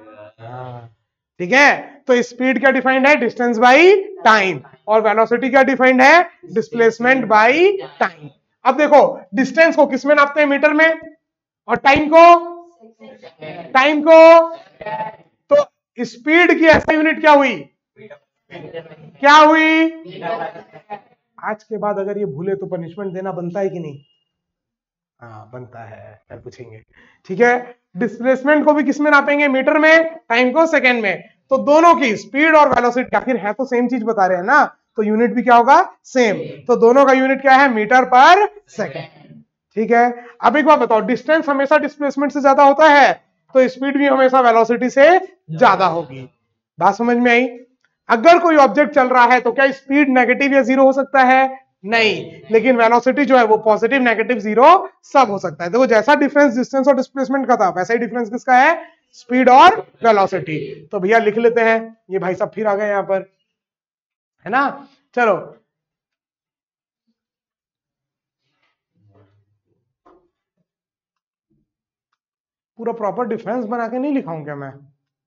ठीक है, तो स्पीड क्या डिफाइंड है? Distance by time. और वेलोसिटी क्या डिफाइंड है? Displacement by time. अब देखो डिस्टेंस को किस में नापते हैं? मीटर में। और टाइम को? टाइम को तो स्पीड की ऐसा यूनिट क्या हुई? क्या हुई? आज के बाद अगर ये भूले तो पनिशमेंट देना बनता है कि नहीं? हाँ बनता है, फिर पूछेंगे। ठीक है, डिस्प्लेसमेंट को भी किस में नापेंगे? मीटर में। टाइम को सेकंड में। तो दोनों की स्पीड और वेलोसिटी आखिर है तो सेम चीज बता रहे हैं ना, तो यूनिट भी क्या होगा? सेम। तो दोनों का यूनिट क्या है? मीटर पर सेकंड। ठीक है, अब एक बात बताओ, डिस्टेंस हमेशा डिस्प्लेसमेंट से ज्यादा होता है, तो स्पीड भी हमेशा वेलोसिटी से ज्यादा होगी। बात समझ में आई? अगर कोई ऑब्जेक्ट चल रहा है तो क्या स्पीड नेगेटिव या जीरो हो सकता है? नहीं, लेकिन वेलोसिटी जो है वो पॉजिटिव, नेगेटिव, जीरो सब हो सकता है। देखो जैसा डिफरेंस डिस्टेंस और डिस्प्लेसमेंट का था, वैसा ही डिफरेंस किसका है? स्पीड और वेलोसिटी। तो भैया लिख लेते हैं, ये भाई साहब फिर आ गए यहां पर, है ना? चलो पूरा प्रॉपर डिफरेंस बना के नहीं लिखाऊं क्या मैं?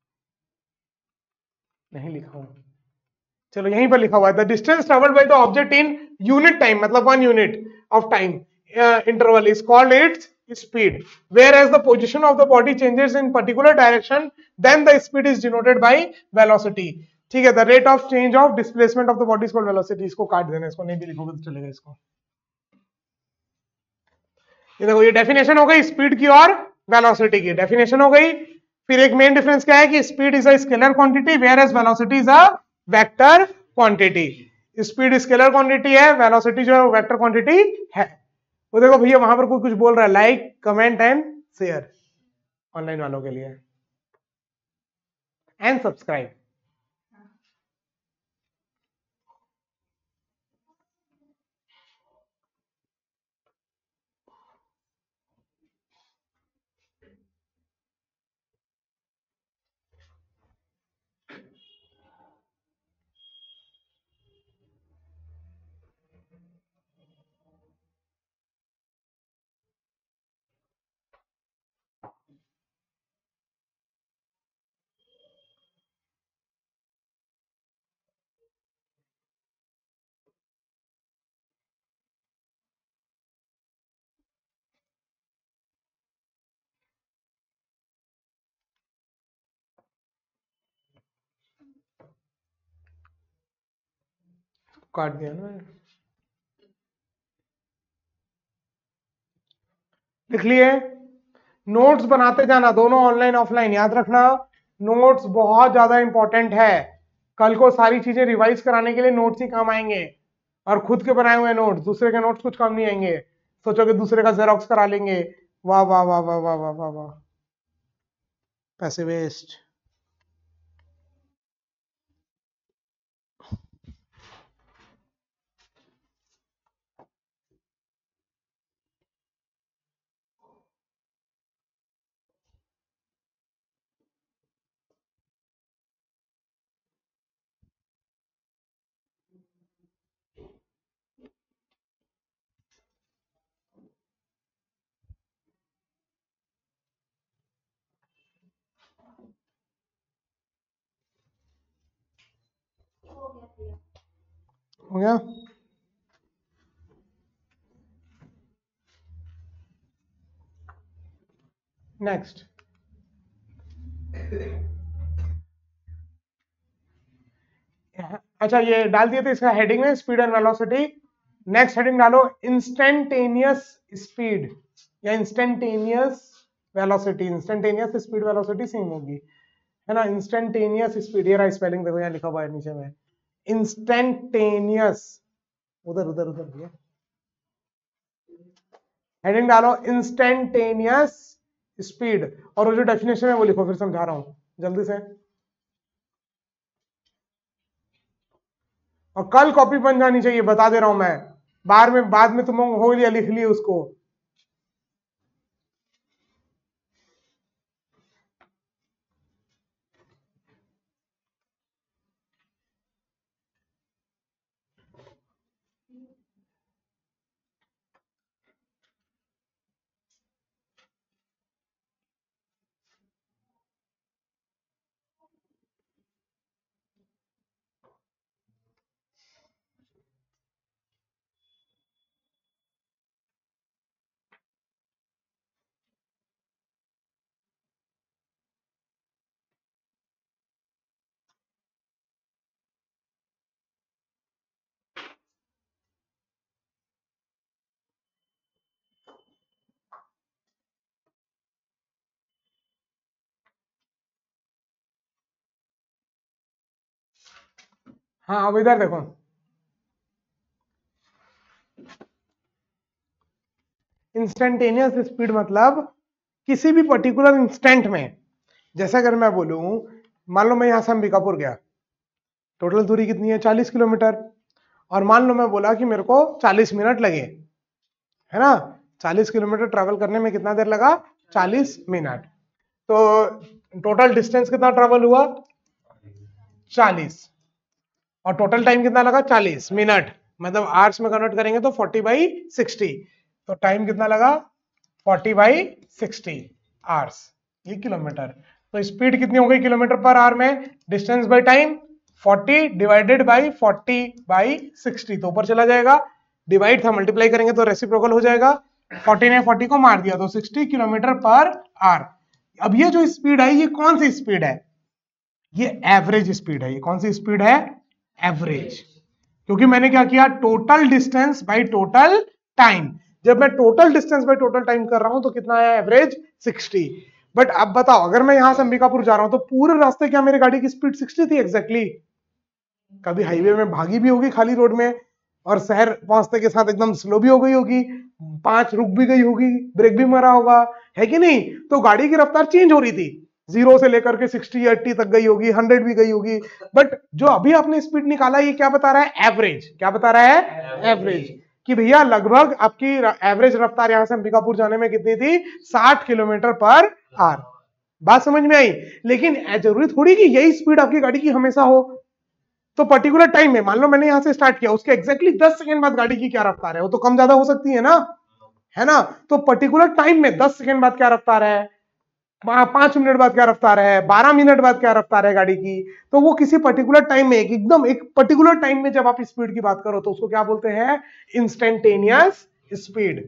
नहीं लिखा हूं, चलो यहीं पर लिखा हुआ है, the distance travelled by the object in unit time, मतलब one unit of time interval is called its speed, whereas the position of the body changes in particular direction, then the speed is denoted by velocity. ठीक है, the rate of change of displacement of the body is called velocity. इसको काट देना, इसको नहीं भी लिखोगे तो चलेगा इसको। ये देखो ये डेफिनेशन हो गई स्पीड की और वेलोसिटी की, डेफिनेशन हो गई। फिर एक मेन डिफरेंस क्या है कि speed is a scalar quantity whereas velocity is a vector quantity. Speed scalar quantity है, वेलोसिटी जो है वो वेक्टर क्वांटिटी है। वो देखो भैया वहां पर कोई कुछ बोल रहा है, like comment and share online वालों के लिए, एंड सब्सक्राइब। काट दिया ना, लिख लिए। नोट्स बनाते जाना, दोनों ऑनलाइन ऑफलाइन, याद रखना नोट्स बहुत ज्यादा इंपॉर्टेंट है। कल को सारी चीजें रिवाइज कराने के लिए नोट्स ही काम आएंगे, और खुद के बनाए हुए नोट्स, दूसरे के नोट्स कुछ काम नहीं आएंगे। सोचो कि दूसरे का जेरोक्स करा लेंगे, वाह वाह वाह वाह वाह वाह वाह वाह, पैसे वेस्ट। हो गया? नेक्स्ट, अच्छा ये डाल दिए थे इसका हेडिंग में speed and velocity. Next heading डालो इंस्टेंटेनियस स्पीड या instantaneous velocity. Instantaneous speed velocity same होगी, है ना। इंस्टेंटेनियस स्पीड, ये रहा स्पेलिंग देखो यहाँ लिखा हुआ है नीचे में, इंस्टेंटेनियस, उधर उधर उधर भैया। हेडिंग डालो इंस्टेंटेनियस स्पीड, और वो जो डेफिनेशन है वो लिखो, फिर समझा रहा हूं जल्दी से। और कल कॉपी बन जानी चाहिए, बता दे रहा हूं मैं, बाद में बाद में तुम हो लिया लिख लिए उसको। हाँ अब इधर देखो, इंस्टेंटेनियस स्पीड मतलब किसी भी पर्टिकुलर इंस्टेंट में, जैसे अगर मैं बोलूं, मान लो मैं यहां से अंबिकापुर गया, टोटल दूरी कितनी है चालीस किलोमीटर, और मान लो मैं बोला कि मेरे को चालीस मिनट लगे, है ना। चालीस किलोमीटर ट्रैवल करने में कितना देर लगा, चालीस मिनट। तो टोटल डिस्टेंस कितना ट्रैवल हुआ, चालीस, और टोटल टाइम कितना लगा, चालीस मिनट, मतलब आवर्स में कन्वर्ट करेंगे तो चालीस बाई साठ, तो टाइम कितना लगा, चालीस बाई साठ आवर्स, ये किलोमीटर। तो स्पीड कितनी हो गई किलोमीटर पर आवर में, डिस्टेंस बाई टाइम, चालीस डिवाइडेड बाई चालीस बाई साठ, तो ऊपर चला जाएगा, डिवाइड था मल्टीप्लाई करेंगे तो रेसिप्रोकल हो जाएगा, चालीस ने चालीस को मार दिया तो साठ किलोमीटर पर आवर। अब ये जो स्पीड है ये कौन सी स्पीड है, ये एवरेज स्पीड है। ये कौन सी स्पीड है, एवरेज, क्योंकि मैंने क्या किया, total distance by total time. जब मैं total distance by total time कर रहा हूं तो कितना है, एवरेज साठ। बट अब बताओ, अगर मैं यहां से अंबिकापुर जा रहा हूं तो पूरे रास्ते क्या मेरी गाड़ी की स्पीड साठ थी एग्जैक्टली? कभी हाईवे में भागी भी होगी खाली रोड में, और शहर पहुंचते के साथ एकदम स्लो भी हो गई होगी, पांच रुक भी गई होगी, ब्रेक भी मारा होगा, है कि नहीं। तो गाड़ी की रफ्तार चेंज हो रही थी, जीरो से लेकर के साठ अस्सी तक गई होगी, सौ भी गई होगी। बट जो अभी आपने स्पीड निकाला ये क्या बता रहा है, एवरेज। क्या बता रहा है, एवरेज, कि भैया लगभग आपकी एवरेज रफ्तार यहां से अंबिकापुर जाने में कितनी थी, साठ किलोमीटर पर आवर। बात समझ में आई? लेकिन जरूरी थोड़ी कि यही स्पीड आपकी गाड़ी की हमेशा हो। तो पर्टिकुलर टाइम में, मान लो मैंने यहां से स्टार्ट किया, उसके एग्जैक्टली दस सेकंड बाद गाड़ी की क्या रफ्तार है, वो तो कम ज्यादा हो सकती है ना, है ना। तो पर्टिकुलर टाइम में दस सेकंड बाद क्या रफ्तार है, पांच मिनट बाद क्या रफ्तार है, बारह मिनट बाद क्या रफ्तार है गाड़ी की, तो वो किसी पर्टिकुलर टाइम में, एक एकदम एक पर्टिकुलर टाइम में जब आप स्पीड की बात करो तो उसको क्या बोलते हैं, इंस्टेंटेनियस स्पीड।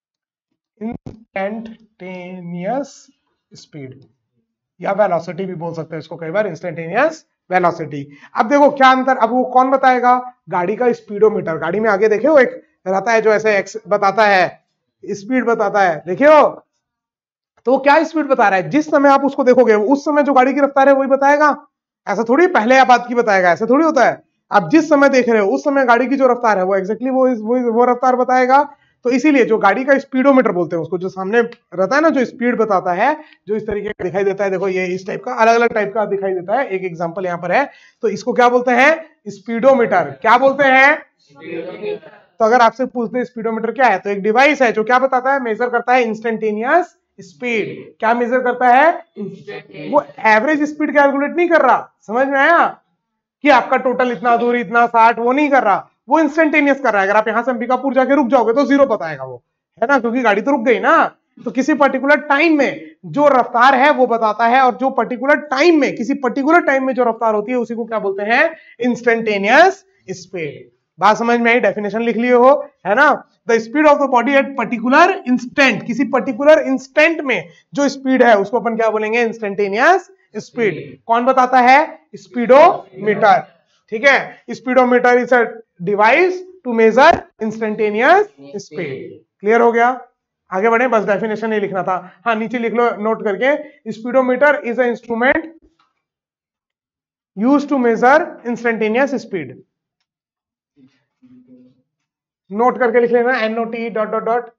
इंस्टेंटेनियस स्पीड या वेलोसिटी भी बोल सकते हैं इसको कई बार, इंस्टेंटेनियस वेलोसिटी। अब देखो क्या अंतर, अब वो कौन बताएगा, गाड़ी का स्पीडोमीटर। गाड़ी में आगे देखे हो एक रहता है जो ऐसे एक्स बताता है, स्पीड बताता है, देखे हो, तो क्या स्पीड बता रहा है, जिस समय आप उसको देखोगे उस समय जो गाड़ी की रफ्तार है वही बताएगा। ऐसा थोड़ी पहले आप बात की बताएगा, ऐसा थोड़ी होता है। आप जिस समय देख रहे हो उस समय गाड़ी की जो रफ्तार है वो एग्जैक्टली वो वो, वो रफ्तार बताएगा। तो इसीलिए जो गाड़ी का स्पीडोमीटर बोलते हैं उसको, जो सामने रहता है ना, जो स्पीड बताता है, जो इस तरीके का दिखाई देता है, देखो ये इस टाइप का अलग अलग टाइप का दिखाई देता है, एक एग्जांपल यहाँ पर है, तो इसको क्या बोलते हैं? स्पीडोमीटर। क्या बोलते हैं? तो अगर आपसे पूछते हैं स्पीडोमीटर क्या है, तो एक डिवाइस है जो क्या बताता है? मेजर करता है इंस्टेंटेनियस स्पीड। क्या मेजर करता है? वो एवरेज स्पीड कैलकुलेट नहीं कर रहा, समझ में आया? कि आपका टोटल इतना दूर, इतना साठ, वो नहीं कर रहा, वो इंस्टेंटेनियस कर रहा है। अगर आप यहां से अंबिकापुर जाके रुक जाओगे तो जीरो बताएगा वो, है ना, क्योंकि गाड़ी तो रुक गई ना। तो किसी पर्टिकुलर टाइम में जो रफ्तार है वो बताता है, और जो पर्टिकुलर टाइम में, किसी पर्टिकुलर टाइम में जो रफ्तार होती है उसी को क्या बोलते हैं? Instantaneous speed. बात समझ में आई? डेफिनेशन लिख लिए हो, है ना? The speed of the body at particular instant, किसी पर्टिकुलर इंस्टेंट में जो स्पीड है उसको अपन क्या बोलेंगे? Instantaneous speed. कौन बताता है? स्पीडोमीटर। ठीक है, speedometer is a device to measure instantaneous speed. Clear हो गया? आगे बढ़े, बस डेफिनेशन ही लिखना था। हाँ, नीचे लिख लो नोट करके, speedometer is a instrument used to measure instantaneous speed. Note करके लिख लेना, N O T dot dot dot.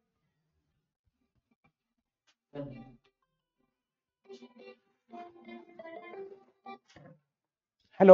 Hello,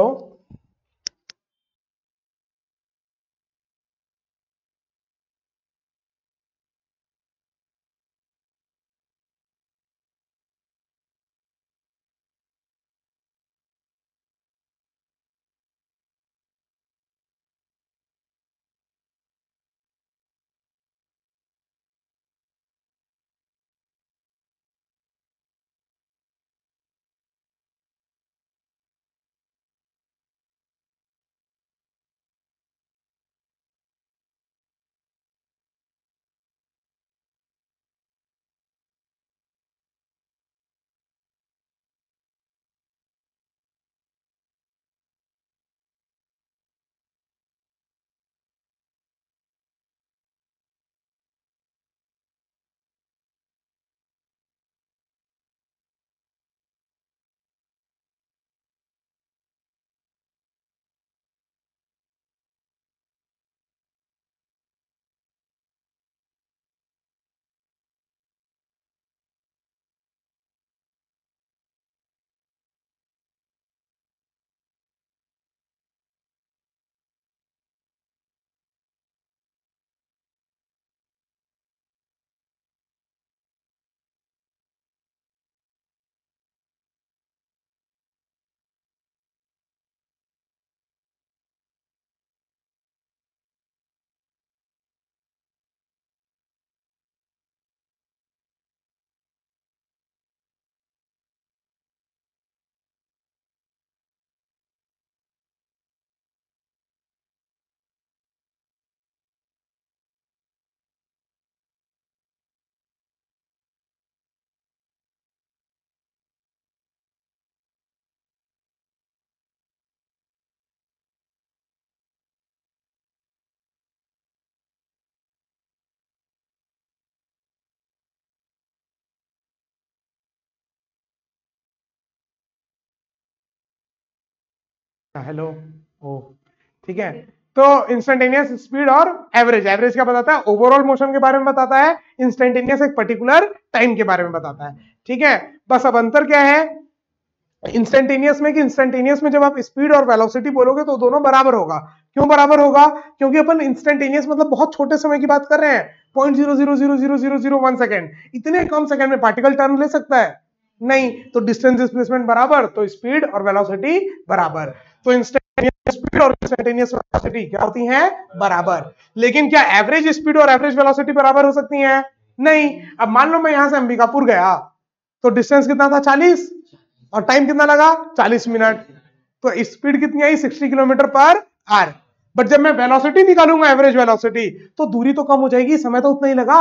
hello, ओ ठीक है। तो इंस्टेंटेनियस स्पीड और एवरेज, एवरेज क्या बताता है? ओवरऑल मोशन के बारे में बताता है। इंस्टेंटेनियस एक पर्टिकुलर टाइम के बारे में बताता है। ठीक है, बस अब अंतर क्या है इंस्टेंटेनियस में, कि इंस्टेंटेनियस में जब आप स्पीड और वेलोसिटी बोलोगे तो दोनों बराबर होगा। क्यों बराबर होगा? क्योंकि अपन इंस्टेंटेनियस मतलब बहुत छोटे समय की बात कर रहे हैं, point zero zero zero zero zero zero one second. इतने कम सेकंड में पार्टिकल टर्न ले सकता है? नहीं। तो डिस्टेंस डिस्प्लेसमेंट बराबर, तो स्पीड और वेलोसिटी बराबर। तो इंस्टेंटेनियस स्पीड और इंस्टेंटेनियस वेलोसिटी क्या होती हैं? बराबर। लेकिन क्या एवरेज स्पीड और एवरेज वेलोसिटी बराबर हो सकती हैं? नहीं। अब मान लो मैं यहां से अंबिकापुर गया, तो डिस्टेंस कितना था? चालीस, और टाइम कितना लगा? चालीस मिनट। तो स्पीड कितनी आई? साठ किलोमीटर पर आवर। बट जब मैं वेलोसिटी निकालूंगा, एवरेज वेलोसिटी, तो दूरी तो कम हो जाएगी, समय तो उतना ही लगा।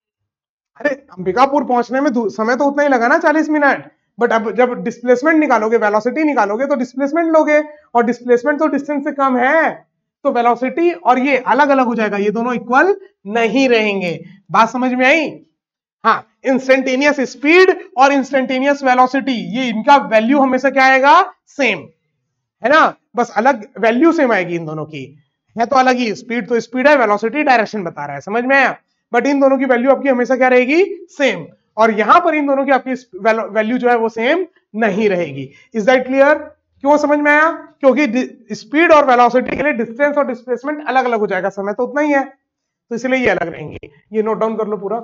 अरे अंबिकापुर पहुंचने में समय तो उतना ही लगा ना, चालीस मिनट। बट अब जब डिस्प्लेसमेंट निकालोगे, वेलोसिटी निकालोगे, तो डिस्प्लेसमेंट लोगे, और डिस्प्लेसमेंट तो डिस्टेंस से कम है, तो वेलोसिटी और ये अलग अलग हो जाएगा, ये दोनों इक्वल नहीं रहेंगे। बात समझ में आई? हाँ, इंस्टेंटेनियस स्पीड और इंस्टेंटेनियस वेलोसिटी, ये इनका वैल्यू हमेशा क्या आएगा? सेम। है ना, बस अलग वैल्यू सेम आएगी इन दोनों की, है तो अलग ही, स्पीड तो स्पीड है, वेलोसिटी डायरेक्शन बता रहा है, समझ में आया, बट इन दोनों की वैल्यू आपकी हमेशा क्या रहेगी, सेम। और यहां पर इन दोनों की आपकी वैल्यू जो है वो सेम नहीं रहेगी। Is that clear? क्यों समझ में आया? क्योंकि स्पीड और वेलोसिटी के लिए डिस्टेंस और डिस्प्लेसमेंट अलग अलग हो जाएगा, समय तो उतना ही है, तो इसलिए ये अलग रहेंगे। ये नोट डाउन कर लो पूरा।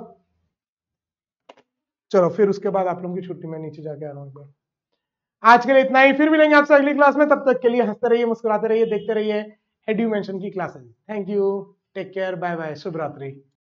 चलो फिर उसके बाद आप लोगों की छुट्टी, में नीचे जाके आ रहा हूं। आज के लिए इतना ही, फिर मिलेंगे आपसे अगली क्लास में, तब तक के लिए हंसते रहिए, मुस्कुराते रहिए, देखते रहिए एड्यूमेंशन की classes. Thank you, take care, bye bye, शुभ रात्रि।